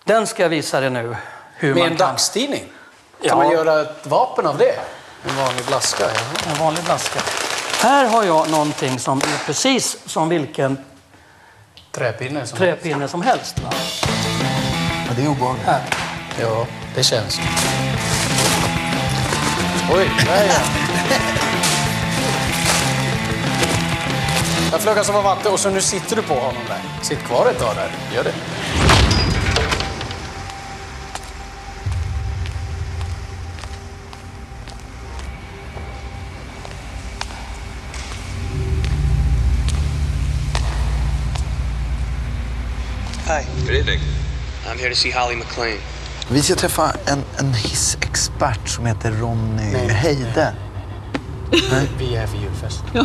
Den ska jag visa dig nu. Hur Med man en kan... dagstidning? Kan man göra ett vapen av det? En vanlig blaska? Ja. En vanlig blaska. Här har jag någonting som är precis som vilken träpinne som helst. Va? Ja, det är obehagligt. Här. Ja, det känns. Oj, där är jag. Jag flög som var vatten och så nu sitter du på honom där. Sitt kvar ett tag där. Gör det. Hi. Good evening. I'm here to see Holly McClane. Vi ska träffa en hissexpert som heter Ronny Heide. Vi är här för julfest. Ja.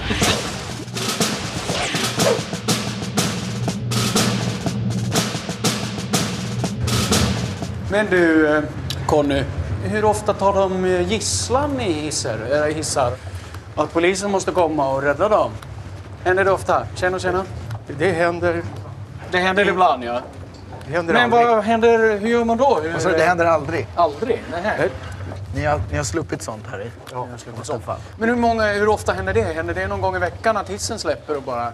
Men du, Conny, hur ofta tar de gisslan i hissar? Att polisen måste komma och rädda dem? Händer det ofta? Tjena. Det händer. Det händer ibland, ja. Det händer Men aldrig. vad händer, hur gör man då? Alltså, det händer aldrig. Aldrig? Nej. Ni har sluppit sånt här i. Ja, jag har sluppit sånt. Men hur ofta händer det? Händer det någon gång i veckan att hissen släpper och bara...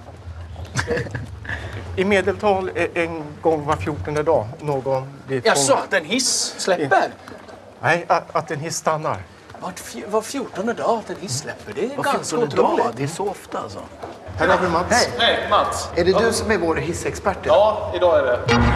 I medeltal en gång var 14:e dag någon blir Jaså, att en hiss släpper? Nej, att en hiss stannar. Var 14:e dag att en hiss släpper? Det är ganska 14:e dag, otroligt. det är så ofta alltså. Här har vi Mats. Hej! Hej, Mats. Är det du som är vår hissexpert idag? Ja, idag är det.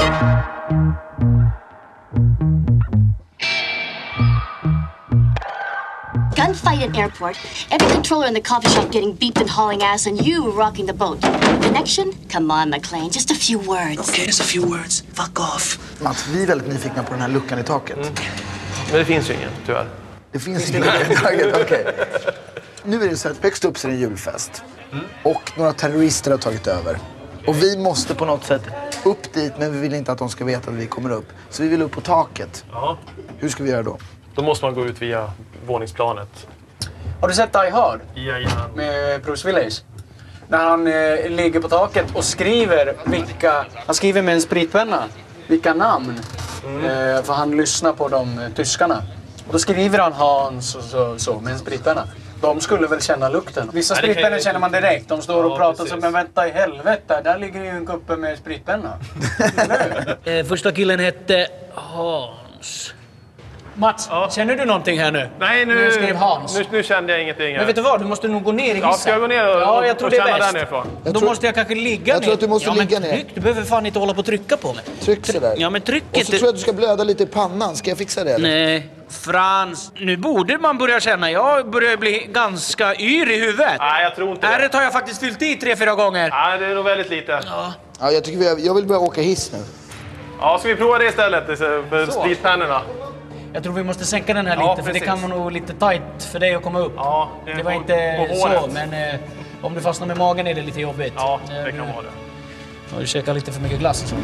Gunfight in airport. Every controller in the coffee shop getting beeped and hauling ass, and you rocking the boat. Connection? Come on, McClane. Just a few words. Okay, just a few words. Fuck off. Mats, vi är väldigt nyfikna på den här luckan i taket. Men det finns ju ingen, tyvärr. Det finns ingen lucka i taket, okej. Nu är det så att högst upp så är det en julfest. Och några terrorister har tagit över. Och vi måste på något sätt upp dit, men vi vill inte att de ska veta att vi kommer upp. Så vi vill upp på taket. Ja. Hur ska vi göra då? Då måste man gå ut via våningsplanet. Har du sett Die Hard? Jajamän. Med Bruce Willis? När han ligger på taket och skriver han skriver med en spritpenna vilka namn. För han lyssnar på de tyskarna. Då skriver han Hans och så med en spritpenna. De skulle väl känna lukten. Vissa spritpennor känner man direkt. De står och pratar så, men vänta i helvete. Där ligger ju en kuppe med spritpenna. Första killen hette Hans. Mats, känner du någonting här nu? Nej, Nu skrev Hans. Nu kände jag ingenting här. Men vet du vad? Du måste nog gå ner i hissen. Ja, ska jag gå ner och, ja, jag tror och det är känna bäst. där nerifrån? Då måste jag kanske ligga ner. Jag tror att du måste ligga ner. Tryck, du behöver fan inte hålla på och trycka på mig. Tryck så där. Ja, men tryck Och så inte. tror jag att du ska blöda lite i pannan. Ska jag fixa det eller? Nej, Frans. Nu borde man börja känna. Jag börjar bli ganska yr i huvudet. Nej, jag tror inte det. Ärret har jag faktiskt fyllt i 3-4 gånger. Nej, det är nog väldigt lite. Ja, jag tycker jag vill börja åka hiss nu. Ja, ska vi prova det istället? För spritpennorna. Jag tror vi måste sänka den här Ja, lite, för det precis. kan vara nog lite tight för dig att komma upp. Ja, Det var inte på så, håret. men om du fastnar med magen är det lite jobbigt. Ja, det kan vara det. Har du käkat lite för mycket glass och så?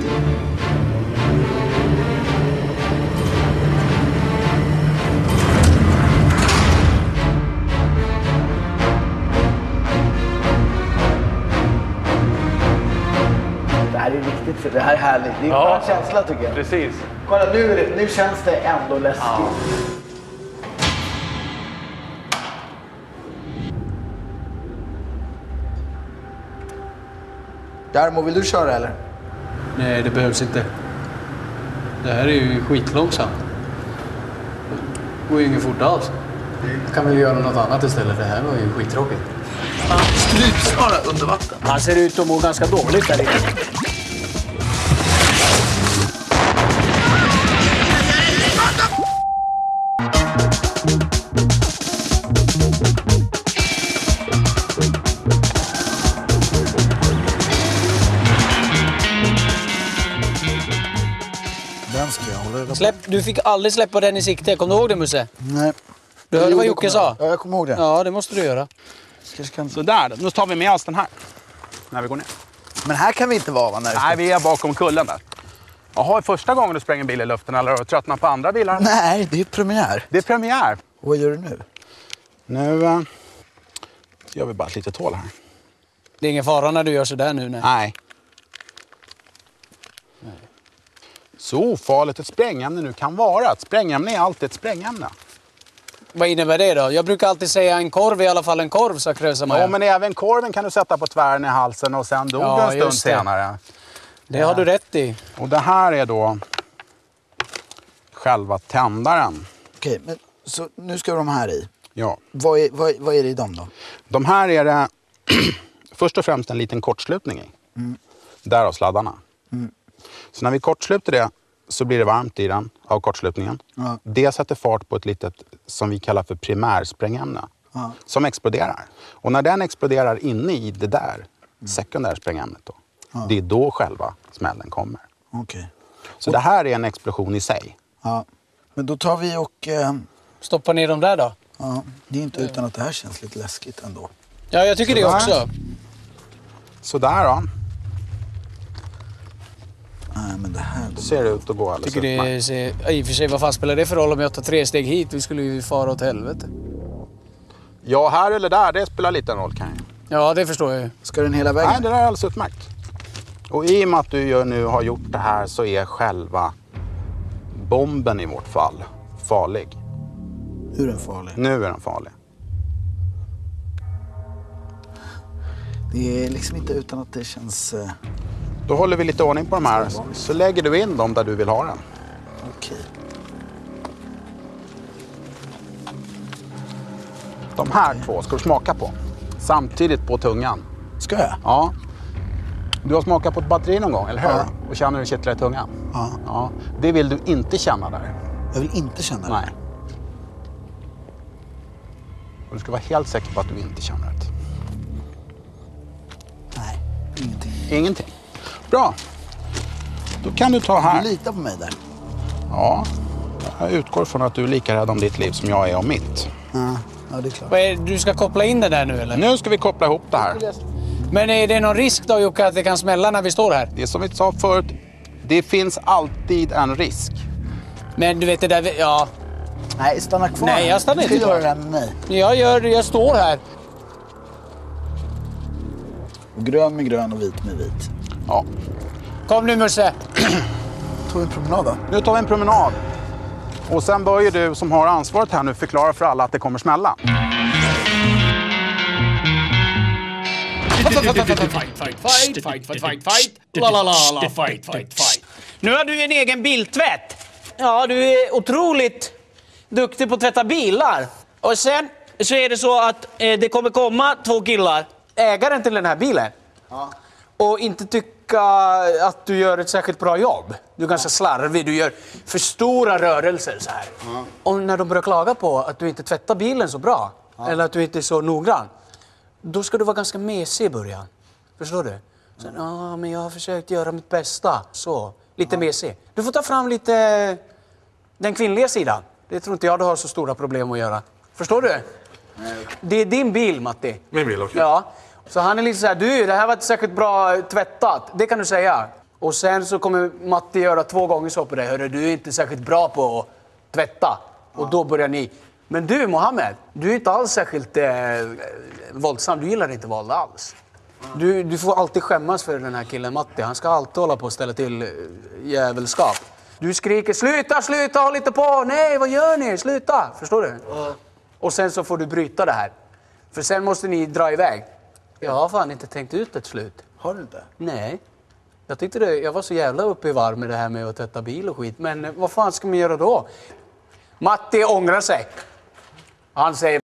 Det här är riktigt, det här är härligt. Det är en skön känsla tycker jag. Precis. Kolla, nu känns det ändå läskigt. Ja. Därmo, vill du köra eller? Nej, det behövs inte. Det här är ju skitlångsamt. Det går ju inget fort alls. Kan vi göra något annat istället? Det här var ju skittråkigt. Strypsnara under vatten. Han ser ut att må ganska dåligt där inne. Den ska jag hålla. Du fick aldrig släppa den i sikte. Kommer du ihåg det, Musse? Nej. Du hörde vad Jocke sa? Ja, jag kommer ihåg det. Ja, det måste du göra. Så där, nu tar vi med oss den här när vi går ner. Men här kan vi inte vara, va? Nej, vi är bakom kullen där. Jaha, första gången du spränger en bil i luften eller har du tröttnat på andra bilar? Nej, det är premiär. Det är premiär. Och vad gör du nu? Nu gör vi bara ett litet hål här. Det är ingen fara när du gör så där nu. Nej. Så ofarligt ett sprängämne nu kan vara. Ett sprängämne är alltid ett sprängämne. Vad innebär det då? Jag brukar alltid säga en korv är i alla fall en korv, sa Krösa-Maja. Ja, men även korven kan du sätta på tvären i halsen och sen dog en stund senare. Det har du rätt i. Och det här är då själva tändaren. Okej, men så nu ska de här i. Ja. Vad är det i dem då? De här är det först och främst en liten kortslutning i. Därav sladdarna. Så när vi kortsluter det så blir det varmt i den av kortslutningen. Ja. Det sätter fart på ett litet som vi kallar för primärsprängämne. Ja. Som exploderar. Och när den exploderar inne i det där sekundärsprängämnet då. Ja. Det är då själva smällen kommer. Okej. Så det här är en explosion i sig. Ja. Men då tar vi och... Stoppa ner dem där då. ja, det är inte utan att det här känns lite läskigt ändå. Ja, jag tycker det också. Sådär då. Nej, men det här... Det ser ut att gå alldeles Tycker det utmärkt. ser... I och för sig, vad fan spelar det för roll om jag tar 3 steg hit? Vi skulle ju fara åt helvete. Ja, här eller där, det spelar lite roll kan jag. Ja, det förstår jag ju. Ska den hela vägen? Nej, det där är alldeles utmärkt. Och i och med att du nu har gjort det här så är själva bomben i vårt fall farlig. Hur är den farlig? Nu är den farlig. Det är liksom inte utan att det känns... Då håller vi lite ordning på de här. Så lägger du in dem där du vill ha den. Okej. De här två ska du smaka på. Samtidigt på tungan. Ska jag? Ja. Du har smakat på ett batteri någon gång, eller hur? Ja. Och känner du kittlar i tungan? Ja. Ja. Det vill du inte känna där. Jag vill inte känna det. Nej. Och du ska vara helt säker på att du inte känner det. Nej, ingenting. Ingenting. Bra. Då kan du ta här. Du litar på mig där. Ja. Jag utgår från att du är lika rädd om ditt liv som jag är om mitt. Ja, det är klart. Vad är det, du ska koppla in det där nu eller? Nu ska vi koppla ihop det här. Men är det någon risk då Jocke att det kan smälla när vi står här? Det är som vi sa förut. Det finns alltid en risk. Men du vet det där, ja. Nej, stanna kvar. Nej, jag stannar inte kvar. kvar. Ska göra det här med mig? Jag står här. Och grön med grön och vit med vit. Ja. Kom nu Musse. Tog en promenad då? Nu tar vi en promenad. Och sen bör ju du som har ansvaret här nu förklara för alla att det kommer smälla. Nu har du en egen biltvätt. Ja, du är otroligt duktig på att tvätta bilar. Och sen så är det så att det kommer komma 2 killar, ägaren till den här bilen. Ja. Och inte tycka att du gör ett särskilt bra jobb. Du är ganska slarvig, du gör för stora rörelser så här. Ja. Och när de börjar klaga på att du inte tvättar bilen så bra, eller att du inte är så noggrann, då ska du vara ganska mesig i början. Förstår du? Sen, men jag har försökt göra mitt bästa. Så, lite mesig. Du får ta fram lite den kvinnliga sidan. Det tror inte jag du har så stora problem att göra. Förstår du? Nej. Det är din bil, Matti. Min bil, okej. Ja. Så han är lite så här, det här var inte säkert bra tvättat. Det kan du säga. Och sen så kommer Matti göra 2 gånger så på dig. Hörru, du är inte särskilt bra på att tvätta. Och då börjar ni. Men du, Mohammed, du är inte alls särskilt våldsam. Du gillar inte våld alls. Du får alltid skämmas för den här killen Matti. Han ska alltid hålla på och ställa till jävelskap. Du skriker, sluta, håll inte på. Nej, vad gör ni? Sluta. Förstår du? Och sen så får du bryta det här. För sen måste ni dra iväg. Jag har fan inte tänkt ut ett slut. Har du inte? Nej. Jag var så jävla uppe i varv med det här med att tvätta bil och skit. Men vad fan ska man göra då? Matti ångrar sig. Han säger